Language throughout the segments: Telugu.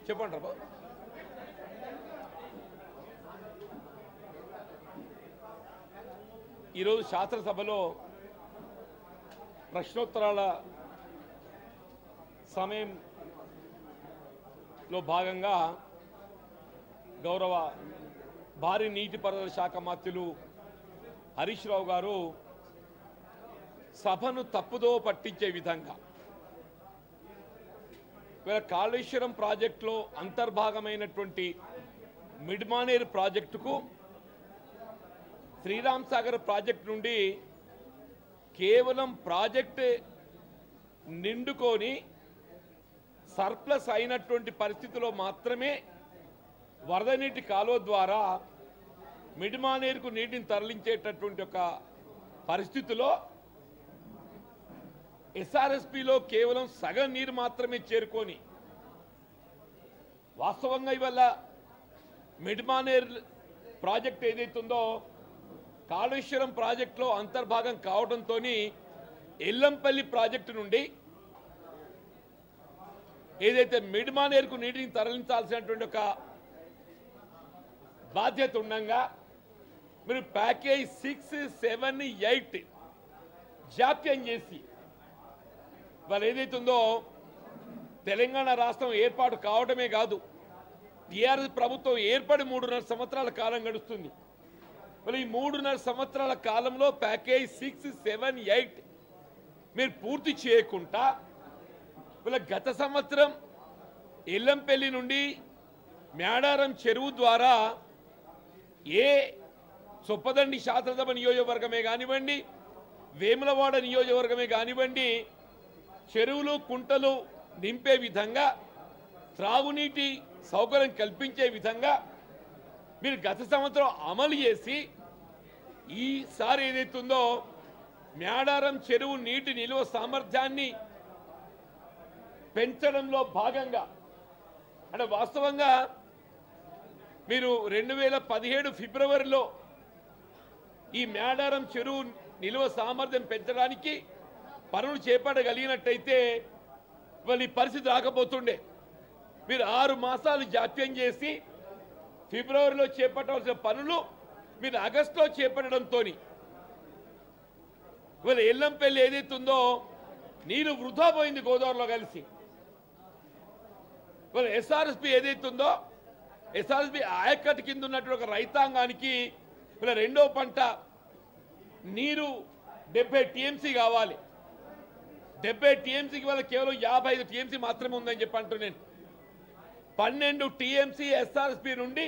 చెప్పండి రా ఈరోజు శాసనసభలో ప్రశ్నోత్తరాల సమయంలో భాగంగా గౌరవ భారీ నీటిపారుదల శాఖ మంత్రులు హరీష్ రావు గారు సభను తప్పుదో పట్టించే విధంగా కాళేశ్వరం ప్రాజెక్టులో అంతర్భాగమైనటువంటి మిడ్మానేర్ ప్రాజెక్టుకు శ్రీరామ్ సాగర్ ప్రాజెక్టు నుండి కేవలం ప్రాజెక్టు నిండుకొని సర్ప్లస్ అయినటువంటి పరిస్థితిలో మాత్రమే వరద నీటి కాలువ ద్వారా మిడ్మానేర్కు నీటిని తరలించేటటువంటి ఒక పరిస్థితిలో ఎస్ఆర్ఎస్పిలో కేవలం సగం నీరు మాత్రమే చేరుకొని వాస్తవంగా ఇవాళ మిడ్మానేర్ ప్రాజెక్ట్ ఏదైతుందో కాళేశ్వరం ప్రాజెక్టులో అంతర్భాగం కావడంతో ఎల్లంపల్లి ప్రాజెక్టు నుండి ఏదైతే మిడ్మానేర్కు నీటిని తరలించాల్సినటువంటి ఒక బాధ్యత ఉండగా మీరు ప్యాకేజ్ 6, 7, 8 జాప్యం చేసి వాళ్ళు ఏదైతుందో తెలంగాణ రాష్ట్రం ఏర్పాటు కావడమే కాదు టీఆర్ఎస్ ప్రభుత్వం ఏర్పడి 3.5 సంవత్సరాల కాలం గడుస్తుంది. మరి ఈ 3.5 సంవత్సరాల కాలంలో ప్యాకేజ్ 6, 7, 8 మీరు పూర్తి చేయకుండా వీళ్ళ గత సంవత్సరం ఎల్లంపల్లి నుండి మేడారం చెరువు ద్వారా ఏ చొప్పదండి శాసనసభ నియోజకవర్గమే కానివ్వండి వేములవాడ నియోజకవర్గమే కానివ్వండి చెరువులు కుంటలు నింపే విధంగా త్రాగునీటి సౌకర్యం కల్పించే విధంగా మీరు గత సంవత్సరం అమలు చేసి ఈసారి ఏదైతుందో మేడారం చెరువు నీటి నిల్వ సామర్థ్యాన్ని పెంచడంలో భాగంగా అంటే వాస్తవంగా మీరు 2017 ఫిబ్రవరిలో ఈ మేడారం చెరువు నిల్వ సామర్థ్యం పెంచడానికి పనులు చేపట్టగలిగినట్టయితే వాళ్ళు ఈ పరిస్థితి రాకపోతుండే. మీరు 6 మాసాలు జాప్యం చేసి ఫిబ్రవరిలో చేపట్టవలసిన పనులు మీరు ఆగస్టులో చేపట్టడంతో ఇవాళ ఎల్లంపల్లి ఏదైతుందో నీరు వృధా పోయింది గోదావరిలో కలిసి. ఇవాళ ఎస్ఆర్ఎస్పి ఏదైతుందో ఎస్ఆర్ఎస్పి ఆయకట్టు కింద ఉన్నటువంటి ఒక రైతాంగానికి ఇవాళ రెండో పంట నీరు 70 టీఎంసీ కావాలి. 70 టీఎంసీకి వల్ల కేవలం 55 టీఎంసీ మాత్రమే ఉందని చెప్పి అంటూ నేను 12 టీఎంసీ ఎస్ఆర్ఎస్పి నుండి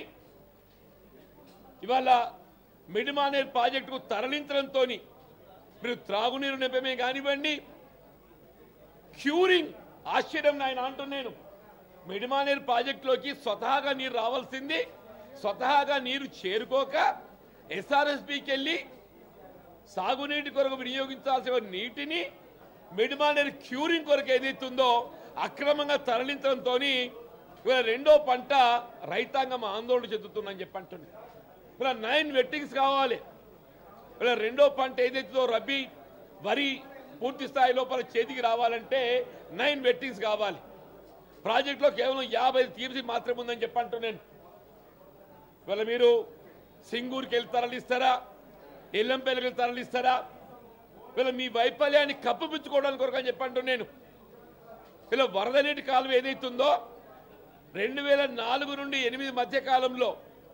ఇవాళ మిడ్మానేర్ ప్రాజెక్టుకు తరలించడంతో మీరు త్రాగునీరు నింపమే కానివ్వండి క్యూరింగ్ ఆశ్చర్యం ఆయన అంటున్నాను. మిడ్మానేర్ ప్రాజెక్టులోకి స్వతహాగా నీరు రావాల్సింది స్వతహాగా నీరు చేరుకోక ఎస్ఆర్ఎస్పికి వెళ్ళి సాగునీటి కొరకు వినియోగించాల్సిన నీటిని మిడ్మానేర్ క్యూరింగ్ కొరకు ఏదైతుందో అక్రమంగా తరలించడంతో ఇవాళ రెండో పంట రైతాంగం ఆందోళన చెందుతుందని చెప్పి అంటుంది. ఇలా 9 వెట్టింగ్స్ కావాలి. ఇలా రెండో పంట ఏదైతుందో రబీ వరి పూర్తి స్థాయి లోపల చేతికి రావాలంటే 9 వెట్టింగ్స్ కావాలి. ప్రాజెక్టులో కేవలం 55 టీఎంసీ మాత్రమే ఉందని చెప్పి అంటున్నాను. ఇవాళ మీరు సింగూరుకి వెళ్ళి తరలిస్తారా ఎల్లంపల్లికి వెళ్ళి తరలిస్తారా వీళ్ళ మీ వైఫల్యాన్ని కప్పిపుచ్చుకోవడానికి కొరకు అని చెప్పంటూ నేను వీళ్ళ వరద నీటి కాలువ ఏదైతుందో 2004 నుండి 2008 మధ్య కాలంలో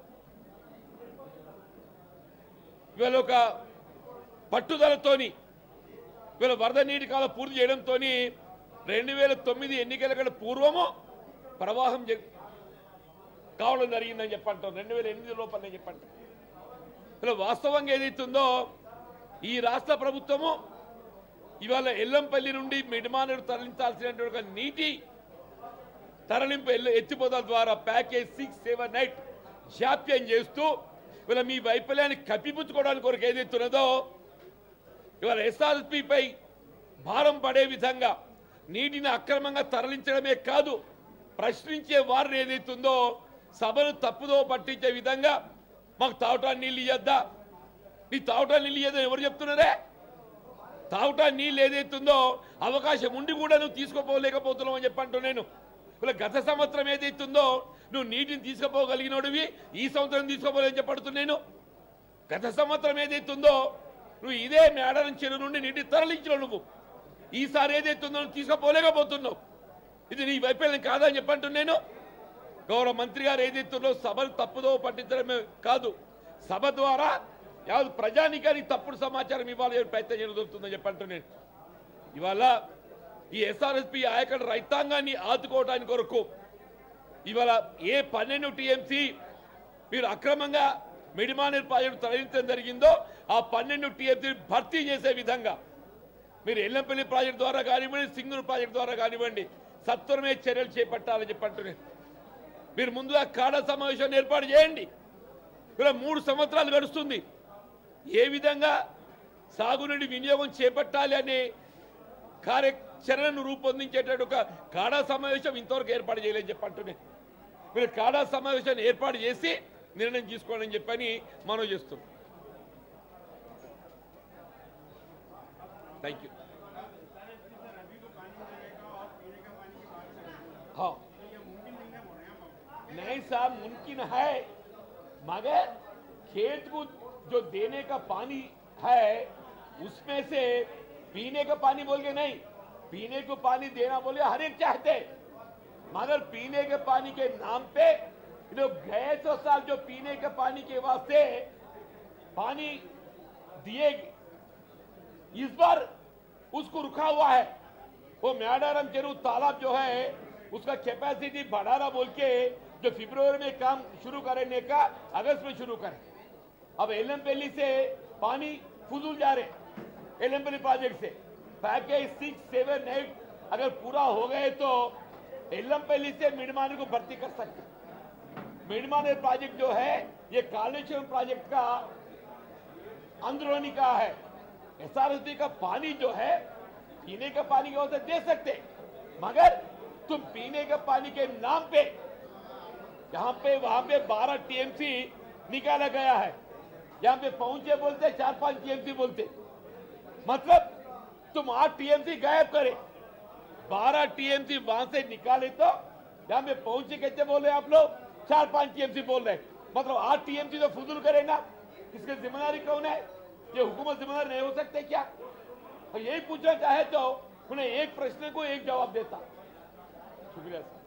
వీళ్ళ ఒక పట్టుదలతోని వీళ్ళ వరద నీటి కాలువ పూర్తి చేయడంతో 2009 ఎన్నికల కంటే పూర్వము ప్రవాహం కావడం జరిగిందని చెప్పంటాం. 2008 లోపలనే చెప్పంటాం. ఇలా వాస్తవంగా ఏదైతుందో ఈ రాష్ట్ర ప్రభుత్వము ఇవాళ ఎల్లంపల్లి నుండి మిడ్మానేర్ తరలించాల్సినటువంటి నీటి తరలింపు ఎత్తిపోతల ద్వారా ప్యాకేజ్ 6, 7, 8 జాప్యం చేస్తూ ఇవాళ మీ వైఫల్యాన్ని కప్పిపుచ్చుకోవడానికి కొరకు ఏదైతున్నదో ఇవాళ ఎస్ఆర్ఎస్పిపై భారం పడే విధంగా నీటిని అక్రమంగా తరలించడమే కాదు ప్రశ్నించే వారిని ఏదైతుందో సభను తప్పుదో పట్టించే విధంగా మాకు తాగటానికి నీళ్ళు ఇయ్యద్దా నీ తాగటానికి నీళ్ళు ఇయ్యద్దని ఎవరు చెప్తున్నారే? తాగటానికి నీళ్ళు ఏదైతుందో అవకాశం ఉండి కూడా నువ్వు తీసుకోపోలేకపోతున్నావు అని చెప్పంటూ నేను గత సంవత్సరం ఏదైతుందో నువ్వు నీటిని తీసుకుపోగలిగినోడివి ఈ సంవత్సరం తీసుకోపోలేని చెప్పడుతున్నాను. గత సంవత్సరం ఏదైతుందో నువ్వు ఇదే మేడారం చెరువు నుండి నీటిని తరలించిన నువ్వు ఈసారి ఏదైతుందో నువ్వు తీసుకుపోలేకపోతున్నావు. ఇది నీ వైఫల్యం కాదని చెప్పంటున్నాను. గౌరవ మంత్రి గారు ఏదైతుందో సభలు తప్పుదో పట్టించడమే కాదు, సభ ద్వారా యావత్ ప్రజానికానికి తప్పుడు సమాచారం ఇవ్వాలని ప్రయత్నం చేయడం జరుగుతుందని చెప్పంటున్నాను. ఇవాళ ఈ ఎస్ఆర్ఎస్పీ ఆయకట్టు రైతాంగాన్ని ఆదుకోవడానికి కొరకు ఇవాళ ఏ 12 టీఎంసీ మీరు అక్రమంగా మిడిమానేర్ ప్రాజెక్టు తరలించడం జరిగిందో ఆ 12 టీఎంసీ భర్తీ చేసే విధంగా మీరు ఎల్లంపల్లి ప్రాజెక్టు ద్వారా కానివ్వండి, సింగూరు ప్రాజెక్టు ద్వారా కానివ్వండి సత్వరమే చర్యలు చేపట్టాలని చెప్పంటున్నాను. మీరు ముందుగా కాడా సమావేశాన్ని ఏర్పాటు చేయండి. ఇలా 3 సంవత్సరాలు గడుస్తుంది. ఏ విధంగా సాగునీటి వినియోగం చేపట్టాలి అనే కార్యాచరణను రూపొందించేటట్టు ఒక కాడా సమావేశం ఇంతవరకు ఏర్పాటు చేయలేని చెప్పంటున్నాను. మీరు కాడా సమావేశాన్ని ఏర్పాటు చేసి నిర్ణయం తీసుకోండి అని చెప్పని మనం చేస్తున్నాం. Thank you. हाँ नहीं साहब, मुमकिन है मगर खेत को जो देने का पानी है उसमें से पीने का पानी बोल के नहीं, पीने को पानी देना बोले हर एक चाहते, मगर पीने के पानी के नाम पे जो गए 100 साल जो पीने के पानी के वास्ते पानी दिए इस बार उसको रुका हुआ है. वो मैडारम चेरू तालाब जो है उसका कैपेसिटी बढ़ाना बोल के जो फरवरी में काम शुरू करने का अगस्त में शुरू करें. अब एलमपल्ली से पानी फुजूल जा रहे एलमपल्ली प्रोजेक्ट से पैकेज 6, 7, 8 अगर पूरा हो गए तो एलमपल्ली से मिडमानेर को भर्ती कर सकते. मिडमानेर प्रोजेक्ट जो है ये कालेश्वरम प्रोजेक्ट का अंदरूनी का है. एसआरएसपी का पानी जो है पीने का पानी की वजह से दे सकते, मगर तुम पीने के पानी के नाम पे यहाँ पे वहां पे 12 टीएमसी निकाला गया है. यहाँ पे पहुंचे बोलते 4-5 टीएमसी बोलते, मतलब तुम 8 टीएमसी गायब करे, 12 टीएमसी वहां से निकाले तो यहाँ पे पहुंचे कैसे बोल रहे आप लोग 4-5 टीएमसी बोल रहे, मतलब 8 टीएमसी तो फुजूल करे ना. इसकी जिम्मेदारी कौन है? ये हुकूमत जिम्मेदार नहीं हो सकते क्या? और यही पूछना चाहे तो उन्हें एक प्रश्न को एक जवाब देता. शुक्रिया सर.